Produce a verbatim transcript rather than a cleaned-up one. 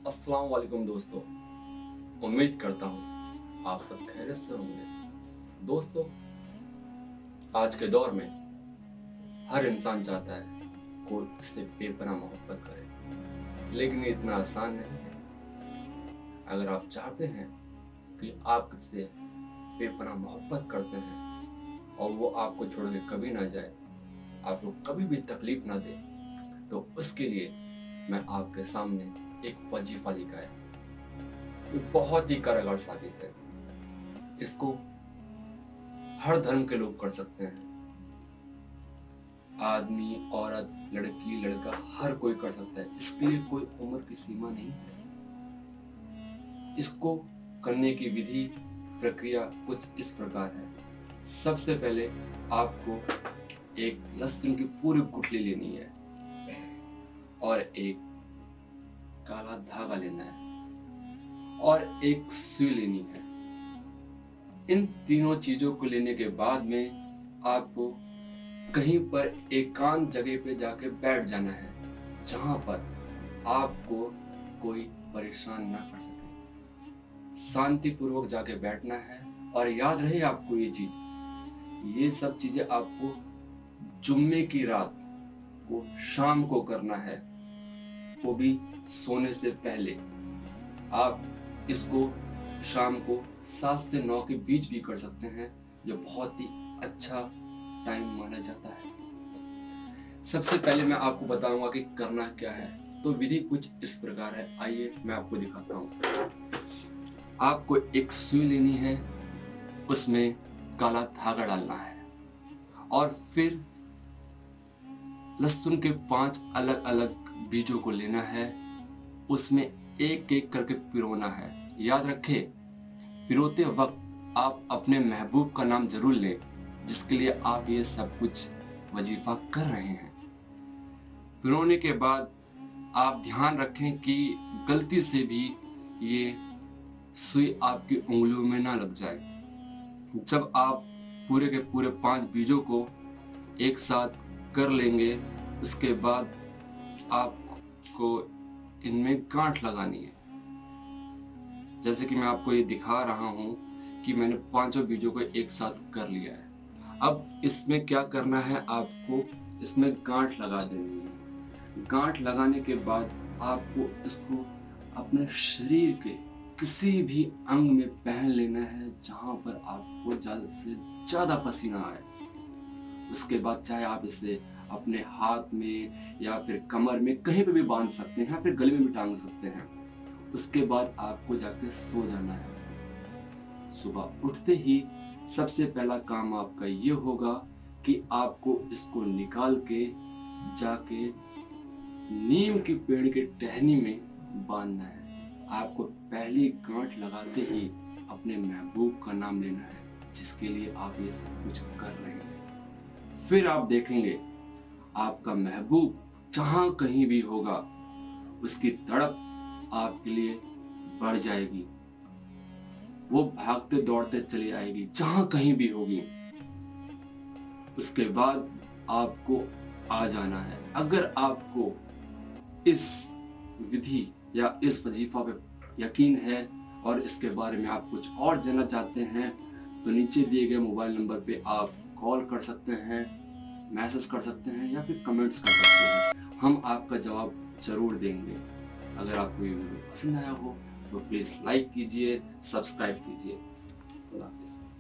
अस्सलाम वालेकुम दोस्तों। उम्मीद करता हूँ आप सब खैरियत से होंगे। दोस्तों, आज के दौर में हर इंसान चाहता है कोई इससे बेपनाह मोहब्बत करे, लेकिन ये इतना आसान नहीं है। अगर आप चाहते हैं कि आप किससे बेपनाह मोहब्बत करते हैं और वो आपको छोड़ के कभी ना जाए, आपको कभी भी तकलीफ ना दे, तो उसके लिए मैं आपके सामने एक वजीफा लिखा है। ये बहुत ही कारगर साबित है। इसको हर धर्म के लोग कर सकते हैं। आदमी, औरत, लड़की, लड़का, हर कोई कर सकता है। इसके लिए कोई उम्र की सीमा नहीं है। इसको करने की विधि, प्रक्रिया कुछ इस प्रकार है। सबसे पहले आपको एक लहसुन की पूरी गुठली लेनी है और एक काला धागा लेना है और एक सुई लेनी है। इन तीनों चीजों को लेने के बाद में आपको कहीं पर एकांत जगह पे जाके बैठ जाना है, जहां पर आपको कोई परेशान ना कर सके। शांति पूर्वक जाके बैठना है और याद रहे आपको ये चीज, ये सब चीजें आपको जुम्मे की रात को, शाम को करना है, वो भी सोने से पहले। आप इसको शाम को सात से नौ के बीच भी कर सकते हैं, जो बहुत ही अच्छा टाइम माना जाता है। सबसे पहले मैं आपको बताऊंगा कि करना क्या है। तो विधि कुछ इस प्रकार है, आइए मैं आपको दिखाता हूं। आपको एक सुई लेनी है, उसमें काला धागा डालना है और फिर लहसुन के पांच अलग अलग बीजों को लेना है, उसमें एक एक करके पिरोना है। याद रखें, पिरोते वक्त आप अपने महबूब का नाम जरूर लें, जिसके लिए आप ये सब कुछ वजीफा कर रहे हैं। पिरोने के बाद आप ध्यान रखें कि गलती से भी ये सुई आपकी उंगलियों में ना लग जाए। जब आप पूरे के पूरे पांच बीजों को एक साथ कर लेंगे, उसके बाद आपको इनमें गांठ लगानी है। जैसे कि मैं आपको ये दिखा रहा हूं कि मैंने पांचों बीजों को एक साथ कर लिया है। अब इसमें क्या करना है, आपको इसमें गांठ लगा देनी है। गांठ लगाने के बाद आपको इसको अपने शरीर के किसी भी अंग में पहन लेना है, जहां पर आपको ज्यादा से ज्यादा पसीना आए। उसके बाद चाहे आप इसे अपने हाथ में या फिर कमर में कहीं पे भी बांध सकते हैं या फिर गले में भी टांग सकते हैं। उसके बाद आपको जाके सो जाना है। सुबह उठते ही सबसे पहला काम आपका ये होगा कि आपको इसको निकाल के जाके नीम की पेड़ के टहनी में बांधना है। आपको पहली गांठ लगाते ही अपने महबूब का नाम लेना है, जिसके लिए आप ये सब कुछ कर रहे हैं। फिर आप देखेंगे आपका महबूब जहां कहीं भी होगा, उसकी तड़प आपके लिए बढ़ जाएगी। वो भागते दौड़ते चली आएगी जहां कहीं भी होगी। उसके बाद आपको आ जाना है। अगर आपको इस विधि या इस वजीफा पे यकीन है और इसके बारे में आप कुछ और जानना चाहते हैं, तो नीचे दिए गए मोबाइल नंबर पे आप कॉल कर सकते हैं, मैसेज कर सकते हैं या फिर कमेंट्स कर सकते हैं। हम आपका जवाब जरूर देंगे। अगर आपको ये वीडियो पसंद आया हो तो प्लीज़ लाइक कीजिए, सब्सक्राइब कीजिए। खुदा हाफिज़।